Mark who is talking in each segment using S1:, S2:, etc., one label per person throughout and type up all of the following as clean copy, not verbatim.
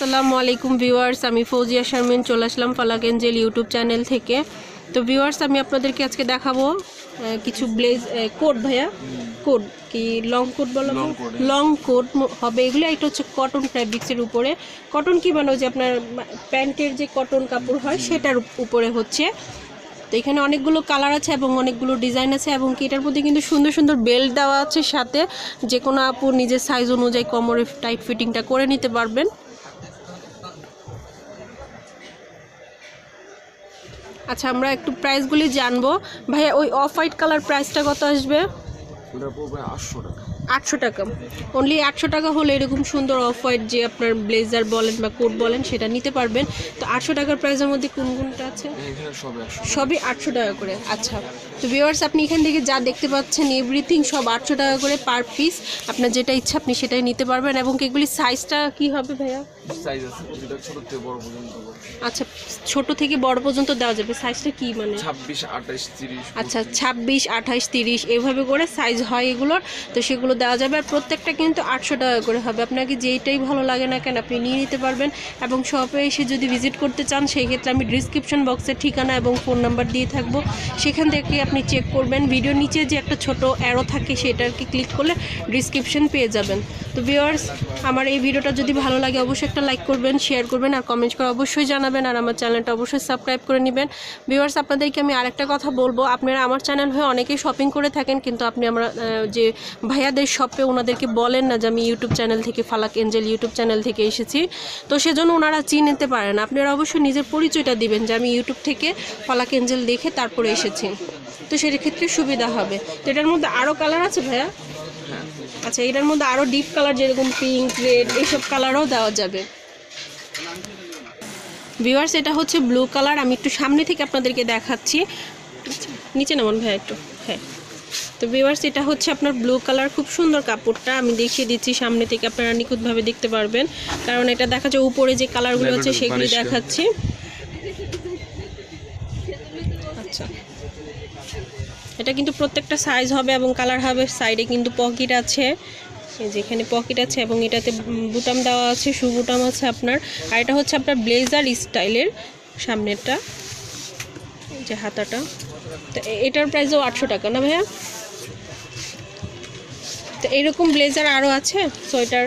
S1: আসসালামু আলাইকুম ভিউয়ার্স, আমি ফৌজিয়া শারমিন চলে আসলাম ফালাক এঞ্জেল ইউটিউব চ্যানেল থেকে। তো ভিউয়ার্স, আমি আপনাদেরকে আজকে দেখাবো কিছু ব্লেজ কোট। ভাইয়া কোট কি লং কোট বলো? লং কোট হবে এগুলো। এটা হচ্ছে কটন ফ্যাব্রিক্সের উপরে। কটন কি মানে যে আপনার প্যান্টের যে কটন কাপড় হয় সেটার উপরে হচ্ছে। তো এখানে অনেকগুলো কালার আছে এবং অনেকগুলো ডিজাইন আছে এবং কি এটার মধ্যে কিন্তু সুন্দর সুন্দর বেল্ট দেওয়া আছে সাথে। যে কোনো আপু নিজের সাইজ অনুযায়ী কোমরে টাইট ফিটিংটা করে নিতে পারবেন। আচ্ছা, আমরা একটু প্রাইসগুলি জানবো। ভাইয়া ওই অফ হোয়াইট কালার প্রাইসটা কত আসবে? 800 টাকা। অনলি 800 টাকা হলে এরকম সুন্দর অফ হোয়াইট যে আপনার ব্লেজার বলেন বা কোট বলেন সেটা নিতে পারবেন। তো 800 টাকার প্রাইসের মধ্যে কোন কোনটা আছে? সবই 800 টাকা করে। আচ্ছা, তো ভিউয়ার্স, আপনি এখান থেকে যা দেখতে পাচ্ছেন এভরিথিং সব 800 টাকা করে পার পিস। আপনার যেটা ইচ্ছা আপনি সেটাই নিতে পারবেন। এবং এগুলি সাইজটা কি হবে ভাইয়া? আচ্ছা, ছোট থেকে বড় পর্যন্ত দেওয়া যাবে। সাইজটা কি মানে?
S2: 26, 28, 30।
S1: আচ্ছা, 26, 28, 30 এভাবে করে সাইজ হয় এগুলোর। তো সেগুলো দেওয়া যাবে। আর প্রত্যেকটা কিন্তু 800 টাকা করে হবে। আপনাকে যেইটাই ভালো লাগে না কেন আপনি নিয়ে নিতে পারবেন। এবং শপে এসে যদি ভিজিট করতে চান সেই ক্ষেত্রে আমি ডিসক্রিপশন বক্সের ঠিকানা এবং ফোন নাম্বার দিয়ে থাকবো, সেখান থেকে আপনি চেক করবেন। ভিডিওর নিচে যে একটা ছোট অ্যারো থাকে সেটাকে ক্লিক করলে ডিসক্রিপশন পেয়ে যাবেন। তো ভিউয়ার্স, আমার এই ভিডিওটা যদি ভালো লাগে অবশ্যই একটা লাইক করবেন, শেয়ার করবেন আর কমেন্ট করে অবশ্যই জানাবেন। আর আমার চ্যানেলটা অবশ্যই সাবস্ক্রাইব করে নেবেন। ভিউয়ার্স, আপনাদেরকে আমি আরেকটা কথা বলবো, আপনারা আমার চ্যানেল হয়ে অনেকেই শপিং করে থাকেন কিন্তু আপনি আমরা যে ভাইয়াদের শপে ওনাদেরকে বলেন না যে আমি ইউটিউব চ্যানেল থেকে ফালাক এঞ্জেল ইউটিউব চ্যানেল থেকে এসেছি। তো সেজন্য ওনারা চিনতে পারেন। আপনারা অবশ্যই নিজের পরিচয়টা দিবেন যে আমি ইউটিউব থেকে ফালাক এঞ্জেল দেখে তারপরে এসেছি। তো সেক্ষেত্রে সুবিধা হবে। তো এটার মধ্যে আরও কালার আছে ভাইয়া? আচ্ছা, এটার মধ্যে আরও ডিপ কালার যেরকম পিঙ্ক, রেড এইসব কালারও দেওয়া যাবে। ভিউয়ার্স, এটা হচ্ছে ব্লু কালার। আমি একটু সামনে থেকে আপনাদেরকে দেখাচ্ছি। নিচে নামান ভাইয়া একটু। হ্যাঁ, তো ভিউয়ার্স, এটা হচ্ছে আপনার ব্লু কালার। খুব সুন্দর কাপড়টা। আমি দেখিয়ে দিচ্ছি সামনে থেকে, আপনারা নিখুঁতভাবে দেখতে পারবেন। কারণ এটা দেখা যায় উপরে যে কালারগুলো আছে সেগুলি দেখাচ্ছি। আচ্ছা, এটা কিন্তু প্রত্যেকটা সাইজ হবে এবং কালার হবে। সাইডে কিন্তু পকেট আছে, যেখানে পকেট আছে এবং এটাতে বুটাম দেওয়া আছে, শু বুটাম আছে আপনার। আর এটা হচ্ছে আপনার ব্লেজার স্টাইলের সামনেরটা, যে হাতাটা। তো এটার প্রাইসও 800 টাকা না ভাইয়া? তো এরকম ব্লেজার আরও আছে, সোয়েটার।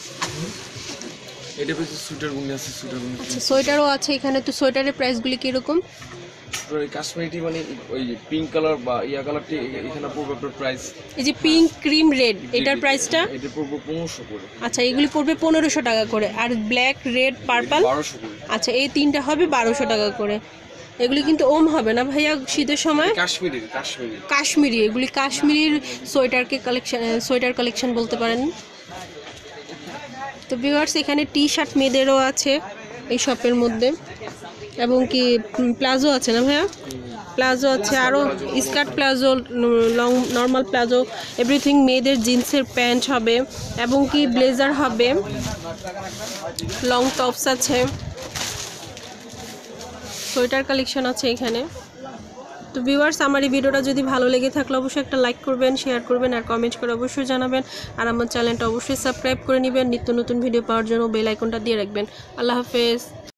S1: আচ্ছা, সোয়েটারও আছে এখানে। তো সোয়েটারের প্রাইসগুলি কীরকম?
S2: কাশ্মীরি মানে ওই পিঙ্ক কালার বা ইয়া কালারটি এখানে পড়বে আপনার প্রাইস।
S1: এই যে পিঙ্ক, ক্রিম, রেড, এটার প্রাইসটা?
S2: এটা পড়বে 1500 করে।
S1: আচ্ছা, এগুলি পড়বে 1500 টাকা করে। আর ব্ল্যাক, রেড, পার্পল?
S2: 1200 করে।
S1: আচ্ছা, এই তিনটা হবে 1200 টাকা করে। এগুলি কিন্তু ওম হবে না ভাইয়া শীতের সময়? কাশ্মীরি। এগুলি কাশ্মীরির সোয়েটার কালেকশন বলতে পারেন। তো ভিউয়ার্স, এখানে টি শার্ট মেয়েদেরও আছে এই শপের মধ্যে। এবং কি প্লাজো আছে না ভাইয়া? প্লাজো আছে, আরও skirt palazzo, long normal palazzo, everything. মেয়েদের জিন্সের প্যান্ট হবে এবং কি ব্লেজার হবে, লং টপস আছে, সোয়েটার কালেকশন আছে এখানে। তো ভিউয়ার্স, আমার এই ভিডিওটা যদি ভালো লেগে থাকলে অবশ্যই একটা লাইক করবেন, শেয়ার করবেন আর কমেন্ট করে অবশ্যই জানাবেন। আর আমার চ্যানেলটা অবশ্যই সাবস্ক্রাইব করে নেবেন। নিত্য নতুন ভিডিও পাওয়ার জন্য বেল আইকনটা দিয়ে রাখবেন। আল্লাহ হাফেজ।